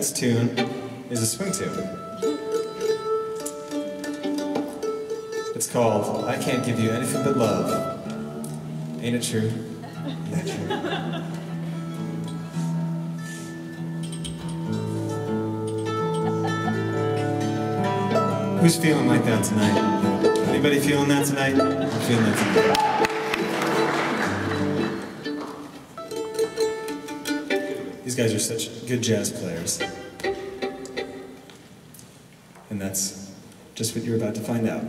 next tune is a swing tune. It's called I Can't Give You Anything But Love. Ain't it true? Ain't it true? Who's feeling like that tonight? Anybody feeling that tonight? I'm feeling that tonight. These guys are such good jazz players. And that's just what you're about to find out.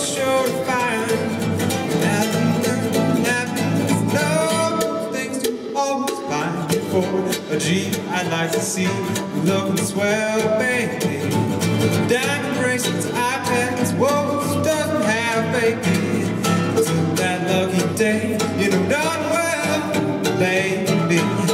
sure to find happiness, no things to always find. For a G, I'd like to see you looking swell, baby. Diamond bracelets, iPads, whoa, doesn't have baby. Till that lucky day, you know darn well, baby.